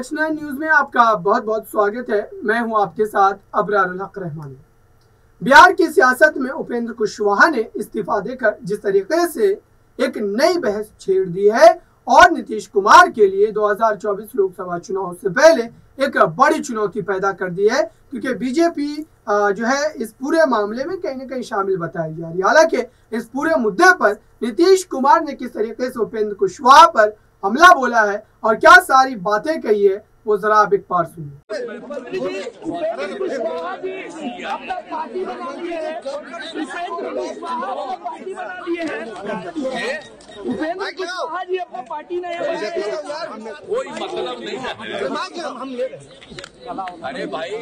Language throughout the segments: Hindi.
नेक्स्ट 9 न्यूज में आपका बहुत बहुत स्वागत है। मैं हूं आपके साथ अबरारुल हक रहमानी। बिहार की सियासत में उपेंद्र कुशवाहा ने इस्तीफा देकर जिस तरीके से एक नई बहस छेड़ दी है और नीतीश कुमार के लिए 2024 लोकसभा चुनाव से पहले एक बड़ी चुनौती पैदा कर दी है, क्योंकि बीजेपी जो है इस पूरे मामले में कहीं ना कहीं शामिल बताई जा रही है। हालांकि इस पूरे मुद्दे पर नीतीश कुमार ने किस तरीके से उपेंद्र कुशवाहा पर हमला बोला है और क्या सारी बातें कही है, वो जरा आप एक बार सुनिए। उपेंद्र कुशवाहा जी अपना पार्टी बना लिए हैं। उपेंद्र कुशवाहा पार्टी बना लिए हैं। उपेंद्र कुशवाहा जी अपना पार्टी नहीं बनाए। कोई मतलब नहीं है। अरे भाई,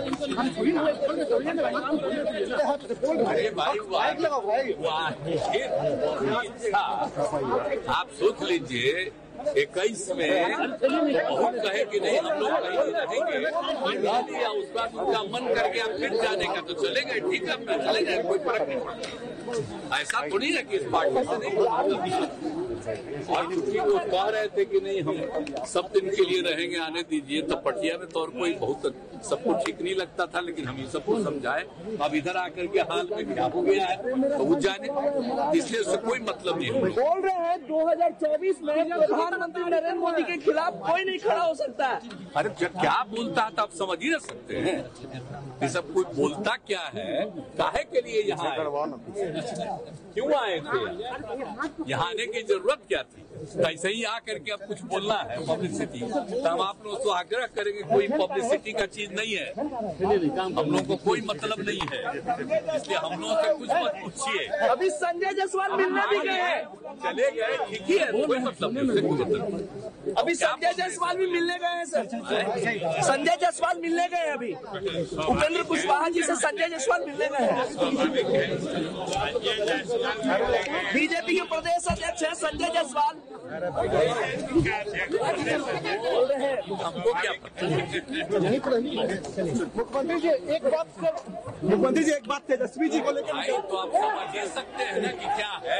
अरे भाई, आप सोच लीजिए 21 में बहुत कहे कि नहीं हम लोग कहीं रहेंगे, रह लिया, उसका उनका मन कर गया फिर जाने का तो चले गए, ठीक है, अपना चले गए, कोई फर्क नहीं पड़ता। ऐसा तो नहीं है कि इस पार्टी से नहीं। और क्योंकि वो कह रहे थे कि नहीं हम सब दिन के लिए रहेंगे, आने दीजिए, तो पटिया में तो और कोई बहुत सबको ठीक नहीं लगता था, लेकिन हम ये सबको समझाए। अब इधर आकर के हाल में क्या हो गया है तो वो जाने, इसलिए उससे कोई मतलब नहीं है। बोल रहे हैं 2024 में प्रधानमंत्री नरेंद्र मोदी के खिलाफ कोई नहीं खड़ा हो सकता है। अरे क्या बोलता है तो आप समझ ही ना सकते हैं। ये सब कोई बोलता क्या है, काहे के लिए यहाँ क्यों आए थे, यहाँ आने की जरूरत क्या थी? ऐसे ही आकर के अब कुछ बोलना है पब्लिसिटी, तो हम आप लोग तो आग्रह करेंगे, कोई पब्लिसिटी का चीज नहीं है, हम लोग को कोई मतलब नहीं है, इसलिए हम लोगों से कुछ मत पूछिए। अभी संजय जायसवाल मिलने भी गए हैं, चले गए, ठीक ही है, कोई मतलब नहीं, उससे कोई मतलब नहीं। अभी संजय जायसवाल भी मिलने गए हैं सर। संजय जायसवाल मिलने गए हैं अभी, उपेंद्र कुशवाहा जी से संजय जायसवाल मिलने गए हैं। बीजेपी के प्रदेश अध्यक्ष है संजय जायसवाल। हमको क्या पता। मुख्यमंत्री जी एक बात तेजस्वी जी को लेकर तो आप समझ ही सकते हैं ना कि क्या है।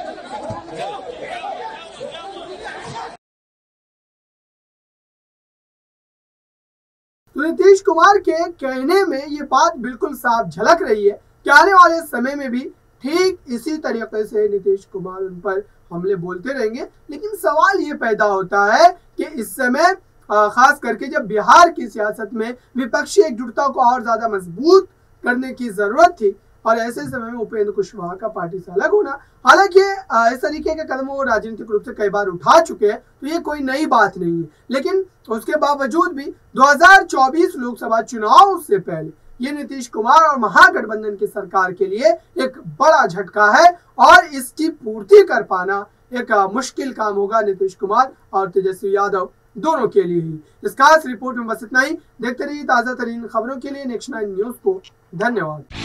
तो नीतीश कुमार के कहने में ये बात बिल्कुल साफ झलक रही है कि आने वाले समय में भी ठीक इसी तरीके से नीतीश कुमार उन पर हमले बोलते रहेंगे। लेकिन सवाल ये पैदा होता है कि इस समय खास करके जब बिहार की सियासत में विपक्षी एकजुटता को और ज्यादा मजबूत करने की जरूरत थी और ऐसे समय में उपेंद्र कुशवाहा का पार्टी से अलग होना, हालांकि इस तरीके के कदम वो राजनीतिक रूप से कई बार उठा चुके हैं, तो ये कोई नई बात नहीं है। लेकिन उसके बावजूद भी 2024 लोकसभा चुनाव से पहले ये नीतीश कुमार और महागठबंधन की सरकार के लिए एक बड़ा झटका है और इसकी पूर्ति कर पाना एक मुश्किल काम होगा नीतीश कुमार और तेजस्वी यादव दोनों के लिए ही। इस खास रिपोर्ट में बस इतना ही। देखते रहिए ताजा तरीन खबरों के लिए नेक्स्ट 9 न्यूज को। धन्यवाद।